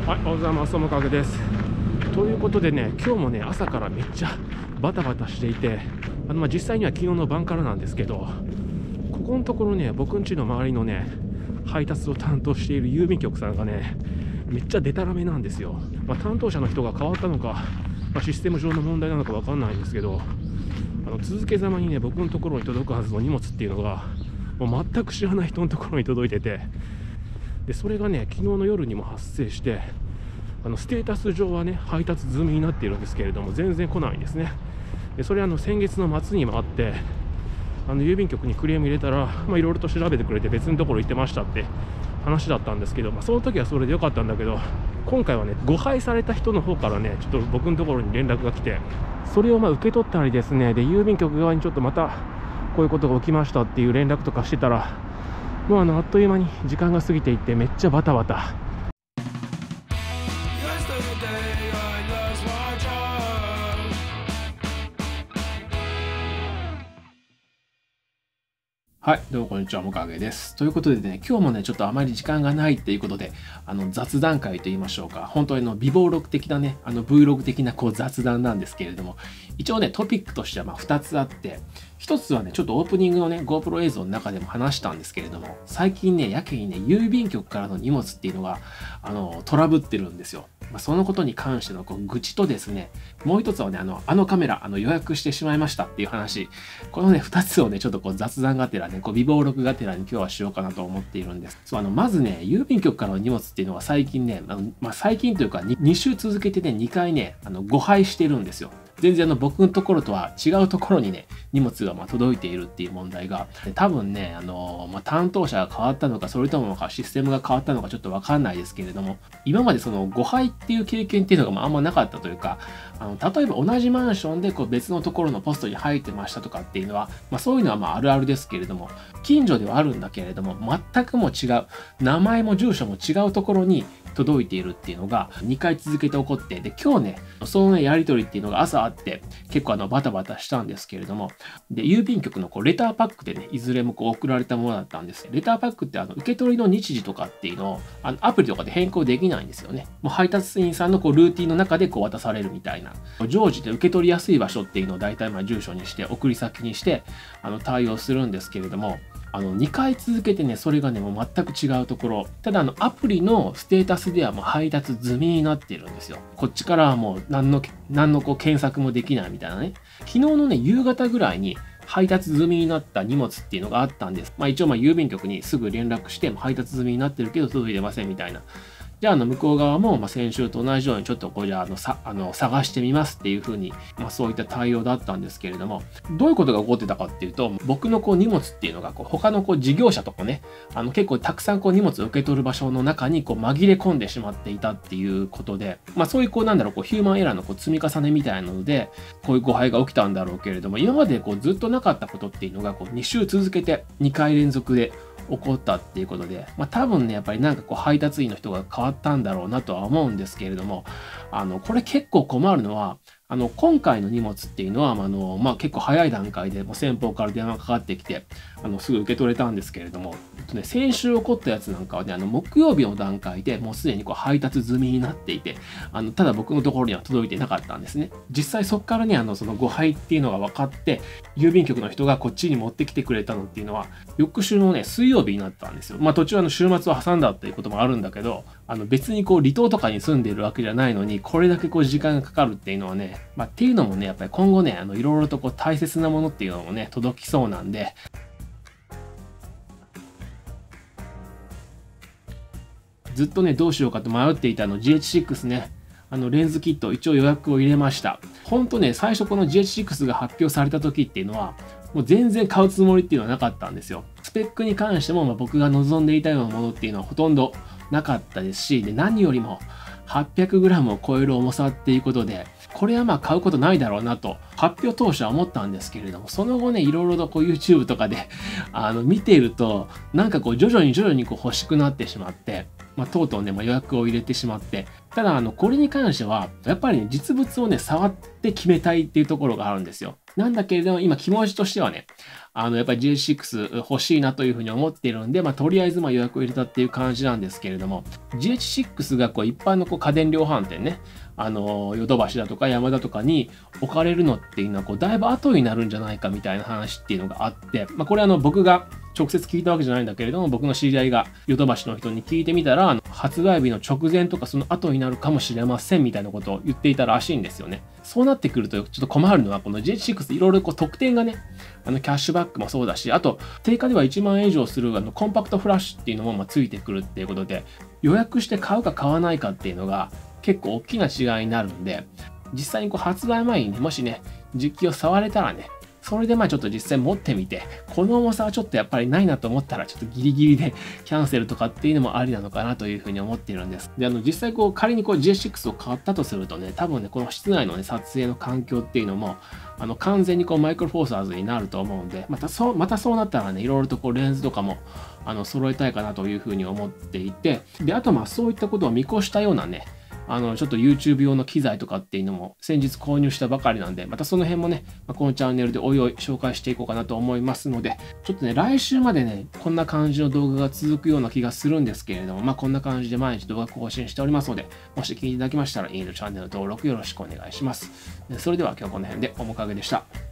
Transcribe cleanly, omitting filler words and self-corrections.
はい、おはようございます。面影です。ということでね、今日もね、朝からめっちゃバタバタしていて、実際には昨日の晩からなんですけど、ここのところね、僕ん家の周りのね、配達を担当している郵便局さんがね、めっちゃデタラメなんですよ。担当者の人が変わったのか、システム上の問題なのかわかんないんですけど、続けざまにね、僕のところに届くはずの荷物っていうのが、もう全く知らない人のところに届いてて、でそれがね、昨日の夜にも発生して、ステータス上はね、配達済みになっているんですけれども、全然来ないんですね。でそれ先月の末にもあって、郵便局にクレーム入れたら、いろいろと調べてくれて別のところ行ってましたって話だったんですけど、その時はそれで良かったんだけど、今回はね、誤配された人の方からね、ちょっと僕のところに連絡が来て、それを受け取ったりですね、で郵便局側にちょっとまたこういうことが起きましたっていう連絡とかしてたら、もうあっという間に時間が過ぎていって、めっちゃバタバタ。はい、どうもこんにちは、もかげです。ということでね、今日もね、ちょっとあまり時間がないっていうことで、雑談会と言いましょうか、本当に備忘録的なね、Vlog 的な雑談なんですけれども、一応ね、トピックとしては2つあって、1つはね、ちょっとオープニングのね、GoPro 映像の中でも話したんですけれども、最近ね、やけにね、郵便局からの荷物っていうのが、トラブってるんですよ。そのことに関しての愚痴とですね、もう一つはね、カメラ、予約してしまいましたっていう話、このね、2つをね、ちょっと雑談がてらね、備忘録がてらに今日はしようかなと思っているんです。そう、まずね、郵便局からの荷物っていうのは最近ね、最近というか2週続けてね、2回ね、誤配してるんですよ。全然僕のところとは違うところにね、荷物が届いているっていう問題が、多分ね、担当者が変わったのか、それともシステムが変わったのかちょっとわかんないですけれども、今までその誤配っていう経験っていうのがあんまなかったというか、例えば同じマンションで別のところのポストに入ってましたとかっていうのは、そういうのはあるあるですけれども、近所ではあるんだけれども、全くも違う、名前も住所も違うところに届いているっていうのが2回続けて起こって、で、今日ね、そのね、やり取りっていうのが朝あって、結構バタバタしたんですけれども、で、郵便局のレターパックでね、いずれも送られたものだったんです。レターパックって受け取りの日時とかっていうのを、アプリとかで変更できないんですよね。もう配達員さんのルーティンの中で渡されるみたいな。常時で受け取りやすい場所っていうのを大体住所にして、送り先にして、対応するんですけれども、2回続けてね、それがね、もう全く違うところ。ただ、アプリのステータスではもう配達済みになっているんですよ。こっちからはもう何の検索もできないみたいなね。昨日のね、夕方ぐらいに配達済みになった荷物っていうのがあったんです。一応郵便局にすぐ連絡して、配達済みになってるけど届いてませんみたいな。じゃあ向こう側も先週と同じようにちょっとじゃあ探してみますっていう風に、そういった対応だったんですけれども、どういうことが起こってたかっていうと、僕の荷物っていうのが他の事業者とかね、結構たくさん荷物を受け取る場所の中に紛れ込んでしまっていたっていうことで、そういうヒューマンエラーの積み重ねみたいなので、こういう誤配が起きたんだろうけれども、今までずっとなかったことっていうのが2週続けて2回連続で起こったっていうことで、多分ね、やっぱり配達員の人が変わったんだろうなとは思うんですけれども、これ結構困るのは、今回の荷物っていうのは、結構早い段階でもう先方から電話がかかってきて、すぐ受け取れたんですけれども、先週起こったやつなんかはね、木曜日の段階でもうすでに配達済みになっていて、ただ僕のところには届いてなかったんですね。実際そこからね、その誤配っていうのが分かって、郵便局の人がこっちに持ってきてくれたのっていうのは、翌週のね、水曜日になったんですよ。途中週末を挟んだっていうこともあるんだけど、別に離島とかに住んでいるわけじゃないのに、これだけ時間がかかるっていうのはね、っていうのもね、やっぱり今後ね、いろいろと大切なものっていうのもね、届きそうなんで、ずっとね、どうしようかと迷っていたGH6 ね、レンズキット、一応予約を入れました。ほんとね、最初この GH6 が発表された時っていうのは、もう全然買うつもりっていうのはなかったんですよ。スペックに関しても、僕が望んでいたようなものっていうのはほとんどなかったですし、で何よりも 800g を超える重さっていうことで、これは買うことないだろうなと発表当初は思ったんですけれども、その後ね、いろいろとYouTube とかで見ていると、徐々に欲しくなってしまって、とうとうね、予約を入れてしまって、ただこれに関してはやっぱりね、実物をね触って決めたいっていうところがあるんですよ。なんだけれども今気持ちとしてはね、 やっぱり GH6 欲しいなというふうに思っているんで、とりあえず予約を入れたっていう感じなんですけれども、GH6 が一般の家電量販店ね、ヨドバシだとかヤマダとかに置かれるのっていうのはだいぶ後になるんじゃないかみたいな話っていうのがあって、これ僕が直接聞いたわけじゃないんだけれども、僕の知り合いがヨドバシの人に聞いてみたら、発売日の直前とかその後になるかもしれませんみたいなことを言っていたらしいんですよね。そうなってくるとちょっと困るのは、この GH6 いろいろ特典がね、キャッシュバックもそうだし、あと定価では1万円以上するコンパクトフラッシュっていうのもついてくるっていうことで、予約して買うか買わないかっていうのが結構大きな違いになるんで、実際に発売前にね、もしね、実機を触れたらね、それでちょっと実際持ってみて、この重さはちょっとやっぱりないなと思ったら、ちょっとギリギリでキャンセルとかっていうのもありなのかなというふうに思っているんです。で、実際仮にGH6 を買ったとするとね、多分ね、この室内のね、撮影の環境っていうのも、完全にマイクロフォーサーズになると思うんで、またそうなったらね、いろいろとレンズとかも、揃えたいかなというふうに思っていて、で、あとそういったことを見越したようなね、ちょっと YouTube 用の機材とかっていうのも先日購入したばかりなんで、またその辺もね、このチャンネルでおいおい紹介していこうかなと思いますので、ちょっとね、来週までね、こんな感じの動画が続くような気がするんですけれども、こんな感じで毎日動画更新しておりますので、もし気に入っていただきましたら、いいねとチャンネル登録よろしくお願いします。それでは今日はこの辺で、おもかげでした。